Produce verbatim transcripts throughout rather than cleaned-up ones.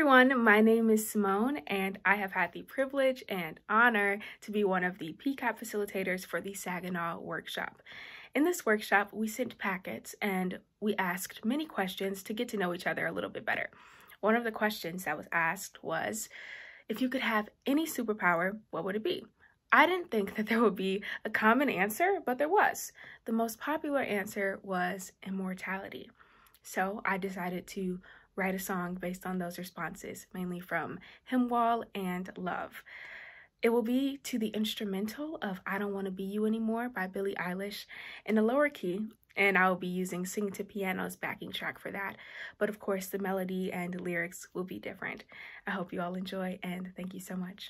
everyone, my name is Simone, and I have had the privilege and honor to be one of the P C A P facilitators for the Saginaw workshop. In this workshop, we sent packets and we asked many questions to get to know each other a little bit better. One of the questions that was asked was, if you could have any superpower, what would it be? I didn't think that there would be a common answer, but there was. The most popular answer was immortality. So I decided to write a song based on those responses, mainly from Himwall and Love. It will be to the instrumental of I Don't Want to Be You Anymore by Billie Eilish in a lower key, and I will be using Sing to Piano's backing track for that. But of course, the melody and lyrics will be different. I hope you all enjoy, and thank you so much.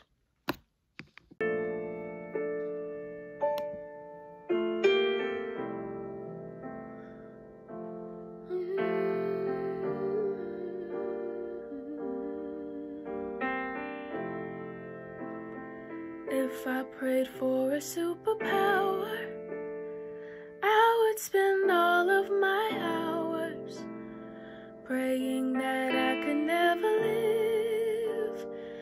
If I prayed for a superpower, I would spend all of my hours praying that I could never live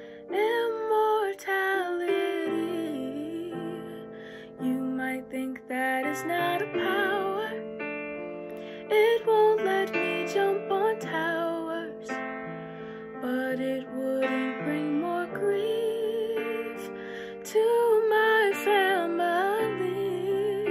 immortality. You might think that is not a power. It won't let me jump on towers, but it wouldn't bring more grief to my family.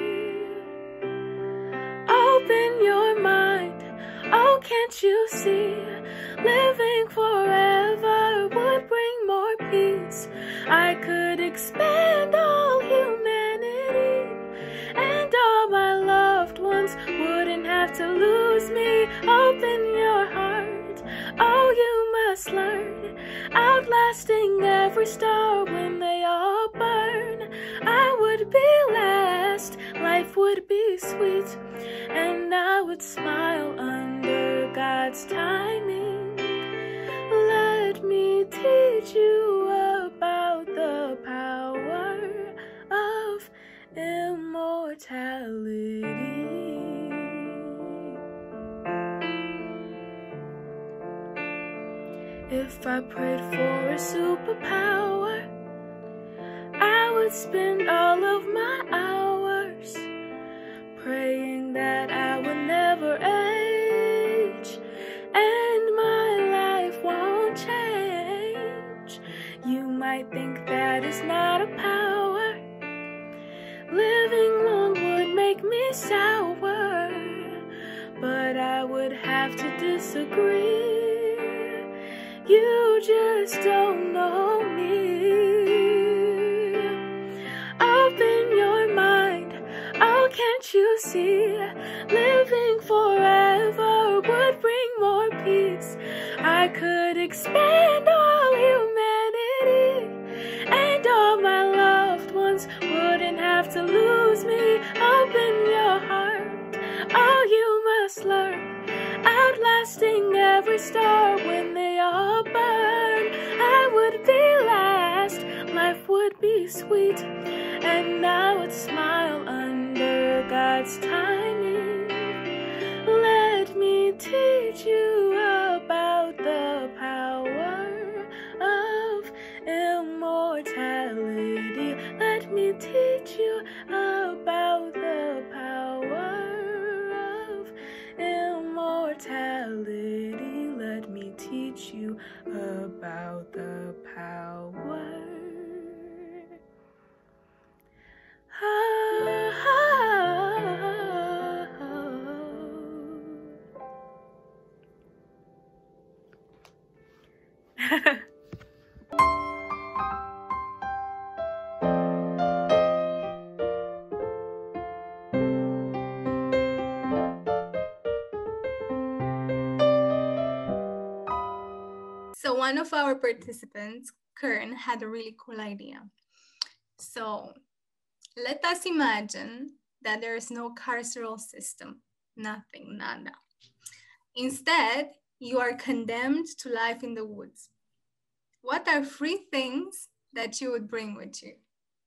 Open your mind, oh can't you see, living forever would bring more peace. I could expand all humanity, and all my loved ones wouldn't have to lose me. Open your heart, oh you must learn, outlasting every star when they all burn. I would be last, life would be sweet, and I would smile under God's timing. Let me teach you about the power of immortality. If I prayed for a superpower, I would spend all of my hours praying that I will never age and my life won't change. You might think that is not a power. Living long would make me sour, but I would have to disagree. You just don't know me. Open your mind, oh can't you see, living forever would bring more peace. I could expand all humanity, and all my loved ones wouldn't have to lose me. Open your heart, oh you must learn, outlasting every star when they all burn. I would be last, life would be sweet, and I would smile under God's timing. Let me teach you about the power of immortality. Let me teach you about the power of immortality. Let me teach you about the power. So one of our participants, Kern, had a really cool idea. So let us imagine that there is no carceral system, nothing, nada. Instead, you are condemned to life in the woods. What are three things that you would bring with you?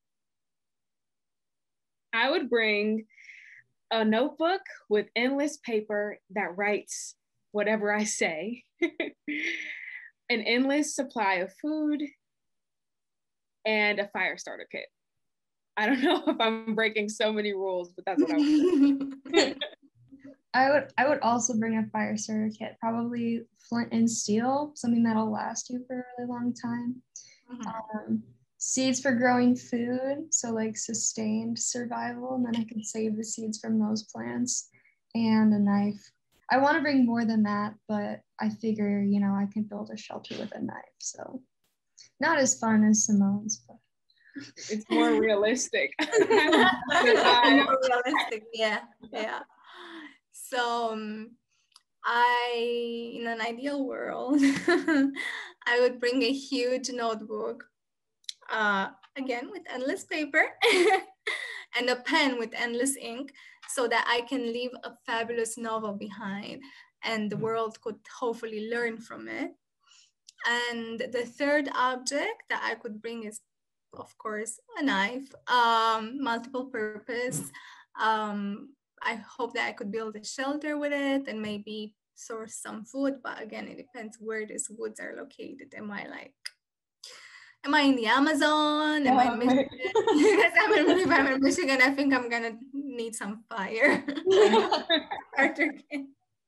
I would bring a notebook with endless paper that writes whatever I say. an endless supply of food, and a fire starter kit. I don't know if I'm breaking so many rules, but that's what I would I would I would also bring a fire starter kit, probably flint and steel, something that'll last you for a really long time. Mm-hmm. Um, seeds for growing food, so like sustained survival, and then I can save the seeds from those plants, and a knife. I want to bring more than that, but I figure, you know, I can build a shelter with a knife, so not as fun as Simone's, but it's more realistic. More realistic, yeah, yeah. So um, I, in an ideal world, I would bring a huge notebook, uh, again with endless paper, and a pen with endless ink, so that I can leave a fabulous novel behind, and the world could hopefully learn from it. And the third object that I could bring is, of course, a knife, um, multiple purpose. Um, I hope that I could build a shelter with it and maybe source some food, but again, it depends where these woods are located. Am I like, am I in the Amazon? Am I in Michigan? Because I'm in, if I'm in Michigan, I think I'm gonna need some fire. Starter kit.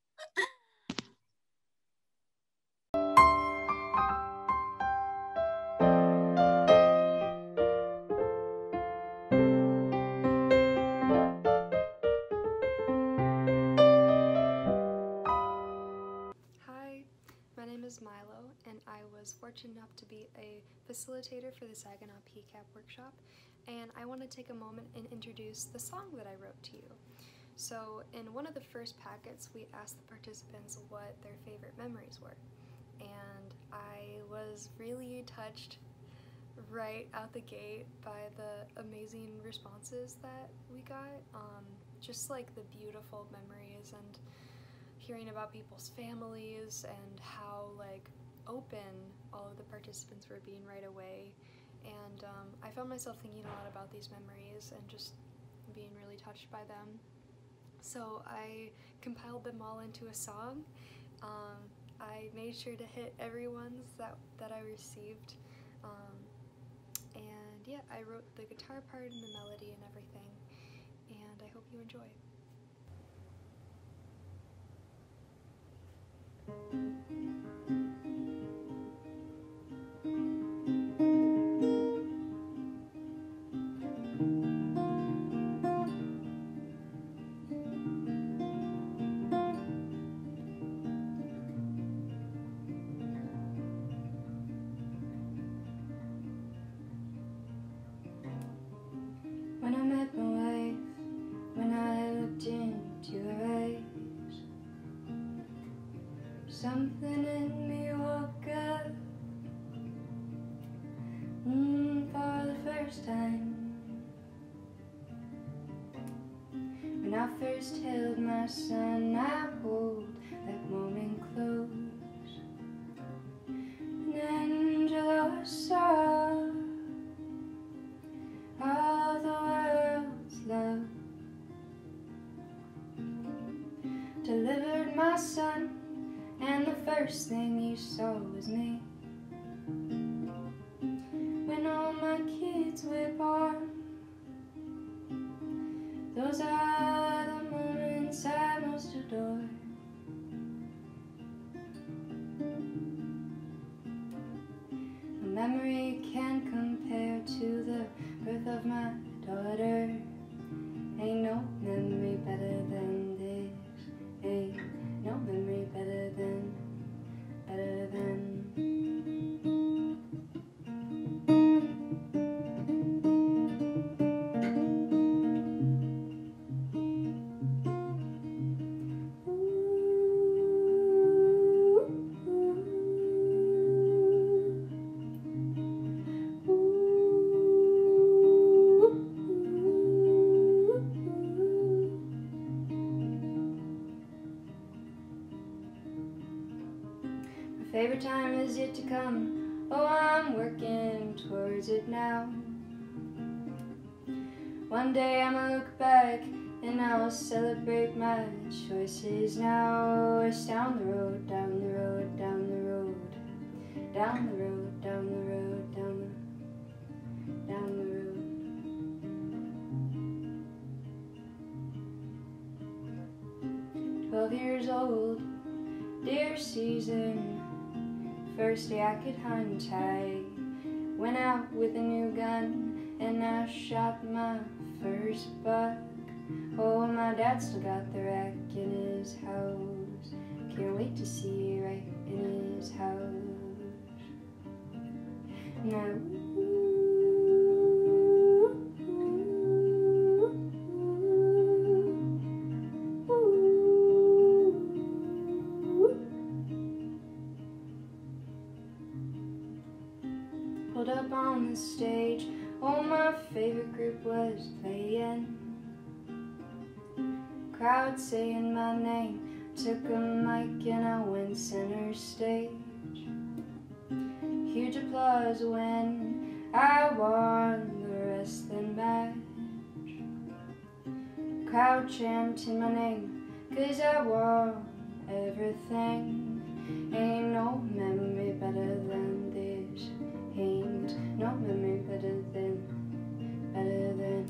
Milo, and I was fortunate enough to be a facilitator for the Saginaw P C A P workshop, and I want to take a moment and introduce the song that I wrote to you. So in one of the first packets, we asked the participants what their favorite memories were, and I was really touched right out the gate by the amazing responses that we got, um, just like the beautiful memories and hearing about people's families and how like open all of the participants were being right away. And um, I found myself thinking a lot about these memories and just being really touched by them. So I compiled them all into a song. Um, I made sure to hit everyone's that, that I received. Um, and yeah, I wrote the guitar part and the melody and everything. And I hope you enjoy. When I met my wife, when I looked into her eyes, something in me woke up mm, for the first time. When I first held my son, I pulled that moment close. An angel I saw all the world's love, delivered my son, and the first thing you saw was me. When all my kids were born, those are the moments I most adore. No memory can compare to the birth of my daughter. Ain't no memory better than this. Ain't no memory better than, better than. Favorite time is yet to come, oh I'm working towards it now. One day I'ma look back and I'll celebrate my choices now. It's down the road, down the road, down the road. down the road, down the road, down the, down the road. Twelve years old, deer season, first day I could hunt. I went out with a new gun and I shot my first buck. Oh, my dad still got the rack in his house. Can't wait to see you right in his house. Now, pulled up on the stage, oh, my favorite group was playing. Crowd saying my name, took a mic and I went center stage. Huge applause when I won the wrestling match. Crowd chanting my name, cause I won everything. Ain't no memory better than this. Ain't no memory better than, better than.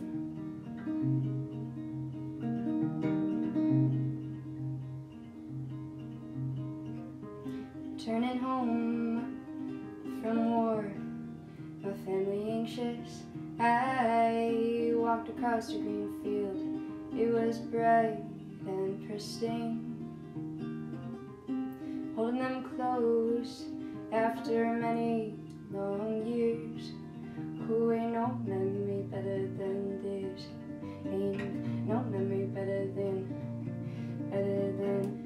Turning home from war, my family anxious. I walked across the green field, it was bright and pristine. Holding them close after many long years. Who ain't no memory better than this? Ain't no memory better than, better than.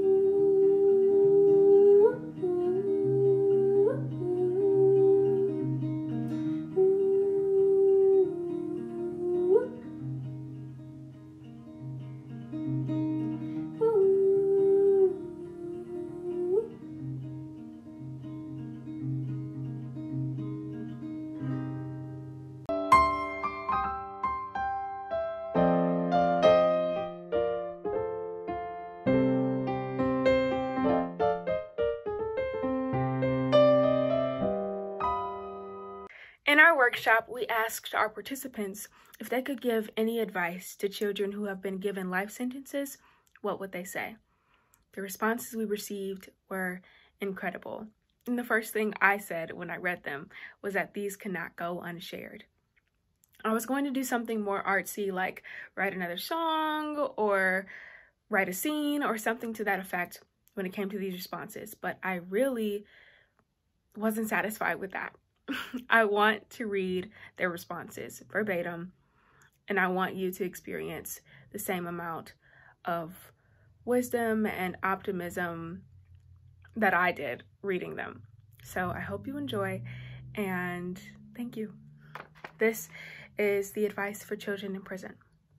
In our workshop, we asked our participants if they could give any advice to children who have been given life sentences. What would they say? The responses we received were incredible. And the first thing I said when I read them was that these cannot go unshared. I was going to do something more artsy, like write another song or write a scene or something to that effect when it came to these responses, but I really wasn't satisfied with that. I want to read their responses verbatim, and I want you to experience the same amount of wisdom and optimism that I did reading them. So I hope you enjoy, and thank you. This is the advice for children in prison.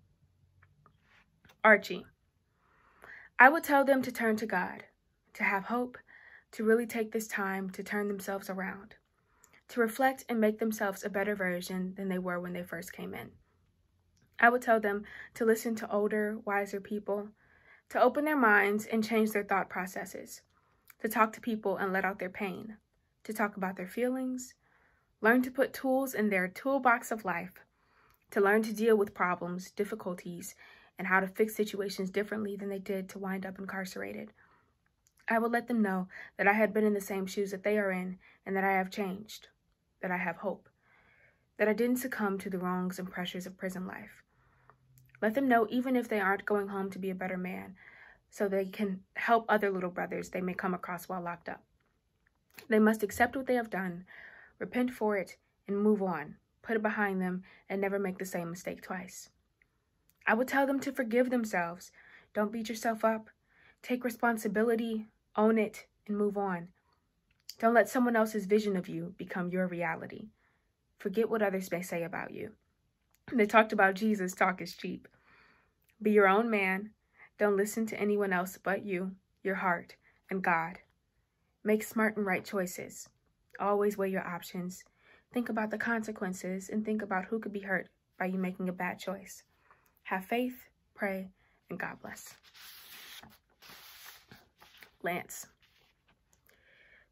Archie. I would tell them to turn to God, to have hope, to really take this time to turn themselves around, to reflect and make themselves a better version than they were when they first came in. I would tell them to listen to older, wiser people, to open their minds and change their thought processes, to talk to people and let out their pain, to talk about their feelings, learn to put tools in their toolbox of life, to learn to deal with problems, difficulties, and how to fix situations differently than they did to wind up incarcerated. I would let them know that I had been in the same shoes that they are in and that I have changed, that I have hope, that I didn't succumb to the wrongs and pressures of prison life. Let them know even if they aren't going home to be a better man, so they can help other little brothers they may come across while locked up. They must accept what they have done, repent for it, and move on, put it behind them, and never make the same mistake twice. I would tell them to forgive themselves. Don't beat yourself up. Take responsibility, own it, and move on. Don't let someone else's vision of you become your reality. Forget what others may say about you. They talked about Jesus, talk is cheap. Be your own man. Don't listen to anyone else but you, your heart, and God. Make smart and right choices. Always weigh your options. Think about the consequences and think about who could be hurt by you making a bad choice. Have faith, pray, and God bless. Lance.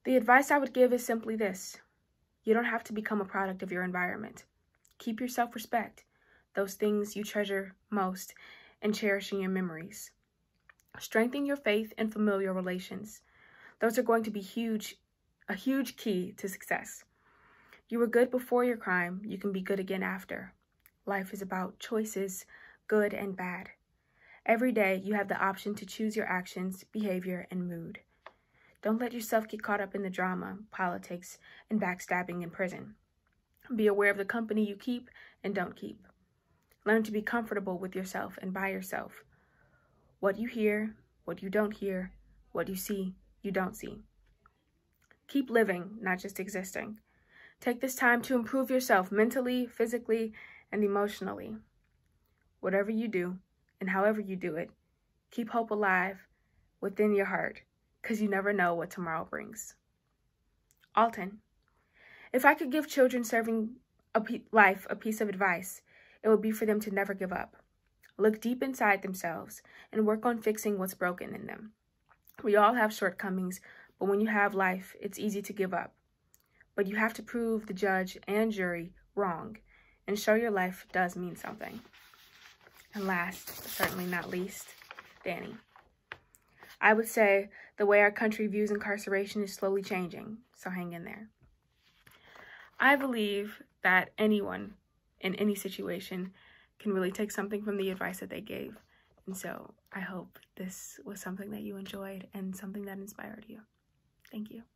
The advice I would give is simply this. You don't have to become a product of your environment. Keep your self-respect, those things you treasure most, and cherish in your memories. Strengthen your faith and familial relations. Those are going to be huge, a huge key to success. You were good before your crime. You can be good again after. Life is about choices, good and bad. Every day, you have the option to choose your actions, behavior, and mood. Don't let yourself get caught up in the drama, politics, and backstabbing in prison. Be aware of the company you keep and don't keep. Learn to be comfortable with yourself and by yourself. What you hear, what you don't hear, what you see, you don't see. Keep living, not just existing. Take this time to improve yourself mentally, physically, and emotionally. Whatever you do, and however you do it, keep hope alive within your heart, because you never know what tomorrow brings. Alton, if I could give children serving a pe- life a piece of advice, it would be for them to never give up. Look deep inside themselves and work on fixing what's broken in them. We all have shortcomings, but when you have life, it's easy to give up. But you have to prove the judge and jury wrong and show your life does mean something. And last, but certainly not least, Danny. I would say the way our country views incarceration is slowly changing, so hang in there. I believe that anyone in any situation can really take something from the advice that they gave. And so I hope this was something that you enjoyed and something that inspired you. Thank you.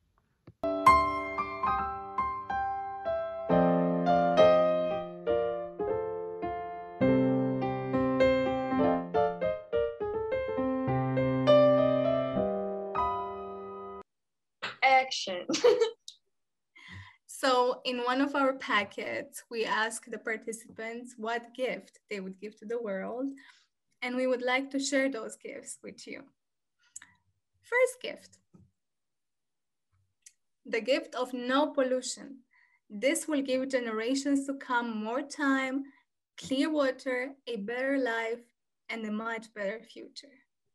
Action. So in one of our packets, we asked the participants what gift they would give to the world, and we would like to share those gifts with you. First gift, the gift of no pollution. This will give generations to come more time, clear water, a better life, and a much better future.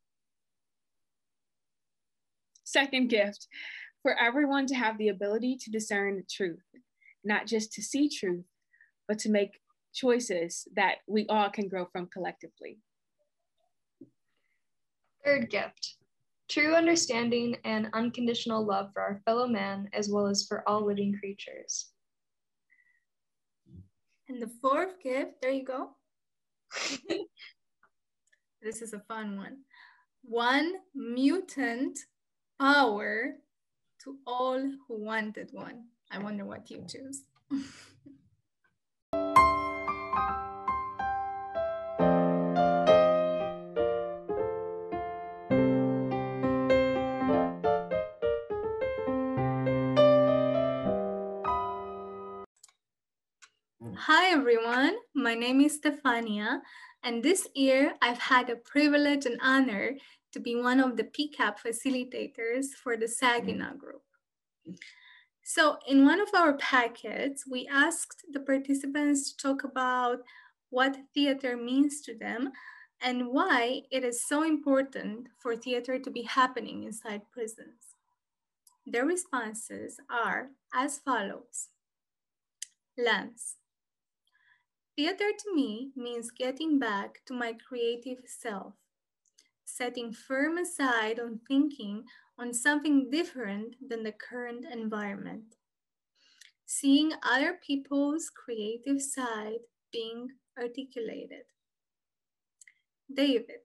Second gift, for everyone to have the ability to discern the truth, not just to see truth, but to make choices that we all can grow from collectively. Third gift, true understanding and unconditional love for our fellow man, as well as for all living creatures. And the fourth gift, there you go. This is a fun one. One mutant power to all who wanted one. I wonder what you choose. Hi everyone, my name is Stefania, and this year I've had the privilege and honor to be one of the P C A P facilitators for the Saginaw group. So in one of our packets, we asked the participants to talk about what theater means to them and why it is so important for theater to be happening inside prisons. Their responses are as follows. Lance. Theater to me means getting back to my creative self, setting firm aside on thinking on something different than the current environment, seeing other people's creative side being articulated. David,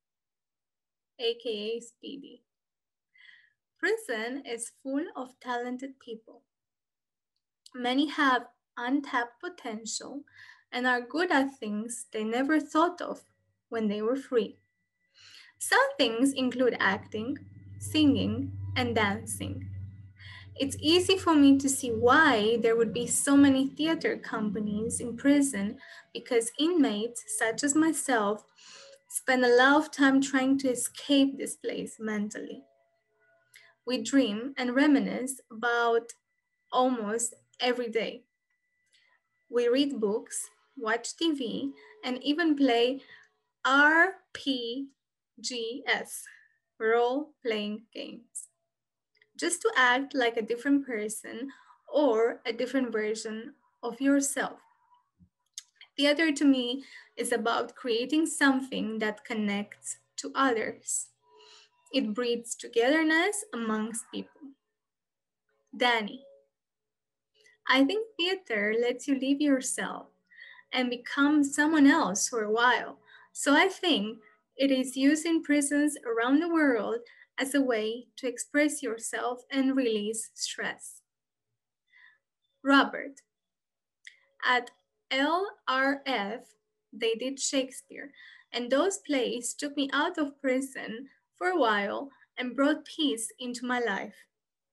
aka Speedy. Prison is full of talented people. Many have untapped potential and are good at things they never thought of when they were free. Some things include acting, singing, and dancing. It's easy for me to see why there would be so many theater companies in prison because inmates, such as myself, spend a lot of time trying to escape this place mentally. We dream and reminisce about almost every day. We read books, watch T V, and even play R P Gs, role-playing games. just to act like a different person or a different version of yourself. Theater to me is about creating something that connects to others. It breeds togetherness amongst people. Danny, I think theater lets you leave yourself and become someone else for a while. So I think it is used in prisons around the world as a way to express yourself and release stress. Robert, at L R F, they did Shakespeare, and those plays took me out of prison for a while and brought peace into my life.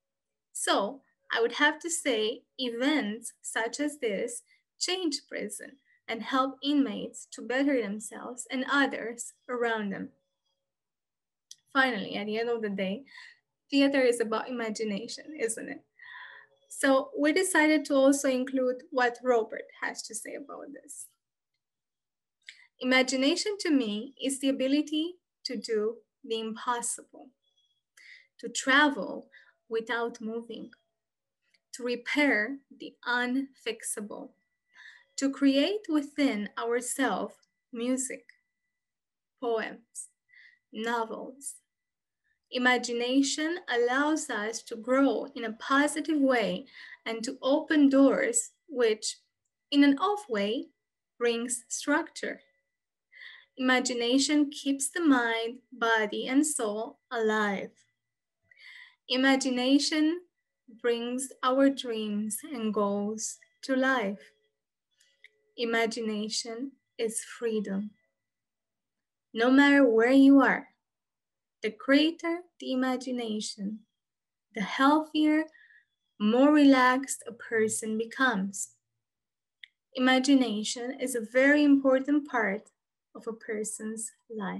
So I would have to say events such as this change prison and help inmates to better themselves and others around them. Finally, at the end of the day, theater is about imagination, isn't it? So we decided to also include what Robert has to say about this. Imagination to me is the ability to do the impossible, to travel without moving, to repair the unfixable, to create within ourselves music, poems, novels. Imagination allows us to grow in a positive way and to open doors, which, in an off way, brings structure. Imagination keeps the mind, body, and soul alive. Imagination brings our dreams and goals to life. Imagination is freedom. No matter where you are, the greater the imagination, the healthier, more relaxed a person becomes. Imagination is a very important part of a person's life.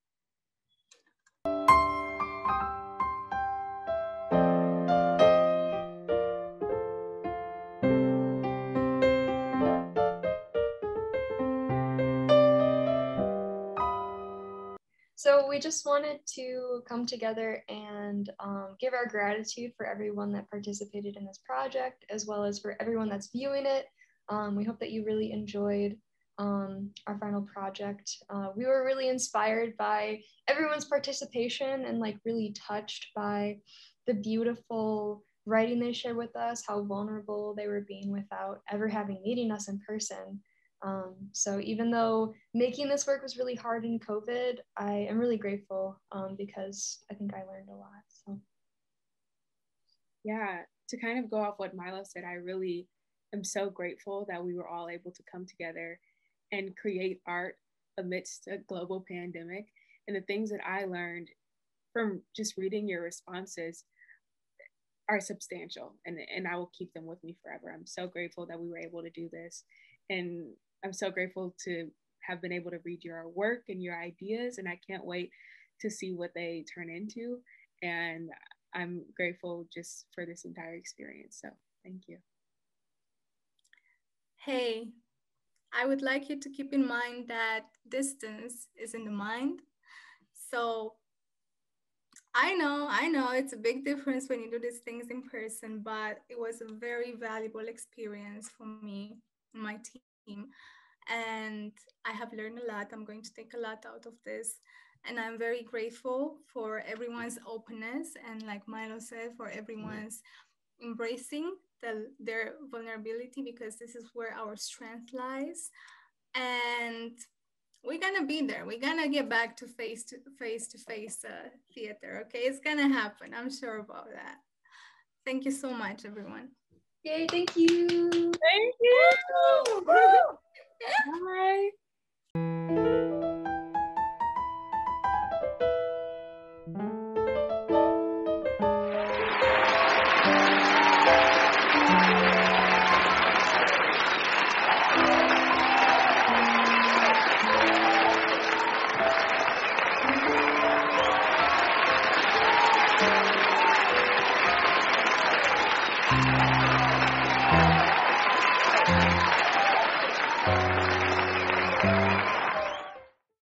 So we just wanted to come together and um, give our gratitude for everyone that participated in this project, as well as for everyone that's viewing it. Um, we hope that you really enjoyed um, our final project. Uh, we were really inspired by everyone's participation and like really touched by the beautiful writing they shared with us, how vulnerable they were being without ever having meeting us in person. Um, so even though making this work was really hard in COVID, I am really grateful um, because I think I learned a lot. So. Yeah, to kind of go off what Milo said, I really am so grateful that we were all able to come together and create art amidst a global pandemic. And the things that I learned from just reading your responses are substantial, and, and I will keep them with me forever. I'm so grateful that we were able to do this. And I'm so grateful to have been able to read your work and your ideas, and I can't wait to see what they turn into. And I'm grateful just for this entire experience. So thank you. Hey, I would like you to keep in mind that distance is in the mind. So I know, I know it's a big difference when you do these things in person, but it was a very valuable experience for me and my team. And I have learned a lot. I'm going to take a lot out of this. And I'm very grateful for everyone's openness. And like Milo said, for everyone's embracing the, their vulnerability, because this is where our strength lies. And we're gonna be there. We're gonna get back to face to face to face uh, theater. Okay, it's gonna happen. I'm sure about that. Thank you so much, everyone. Yay! Thank you. Thank you. Bye. Bye.